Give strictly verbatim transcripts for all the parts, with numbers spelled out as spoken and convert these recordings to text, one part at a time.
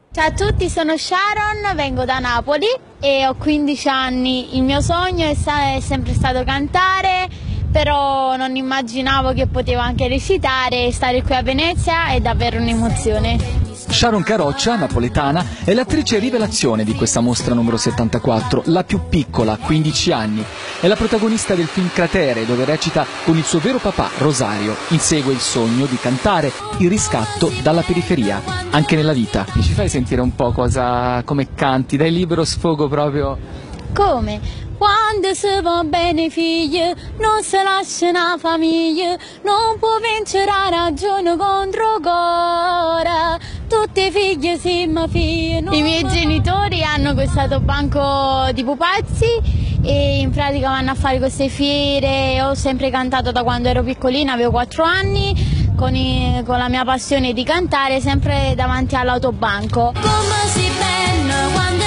Ciao a tutti, sono Sharon, vengo da Napoli e ho quindici anni. Il mio sogno è, è sempre stato cantare, però non immaginavo che potevo anche recitare e stare qui a Venezia è davvero un'emozione. Sharon Caroccia, napoletana, è l'attrice rivelazione di questa mostra numero settantaquattro, la più piccola, quindici anni. È la protagonista del film Cratere, dove recita con il suo vero papà, Rosario. Insegue il sogno di cantare il riscatto dalla periferia, anche nella vita. Mi ci fai sentire un po' cosa, come canti, dai libero sfogo proprio? Come? Quando si va bene figli, non si lascia una famiglia, non può vincere la ragione contro cuore, tutti i figli siamo figli. I miei genitori hanno questo banco di pupazzi e in pratica vanno a fare queste fiere. Ho sempre cantato da quando ero piccolina, avevo quattro anni, con, i, con la mia passione di cantare sempre davanti all'autobanco. Come si bene quando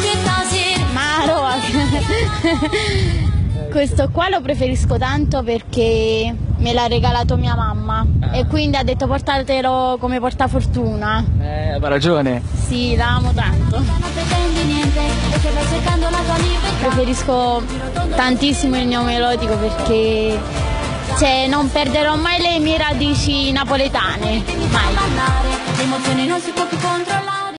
questo qua lo preferisco tanto perché me l'ha regalato mia mamma e quindi ha detto portatelo come portafortuna. Eh, aveva ragione. Sì, la amo tanto. Preferisco tantissimo il neomelodico perché cioè, non perderò mai le mie radici napoletane, mai.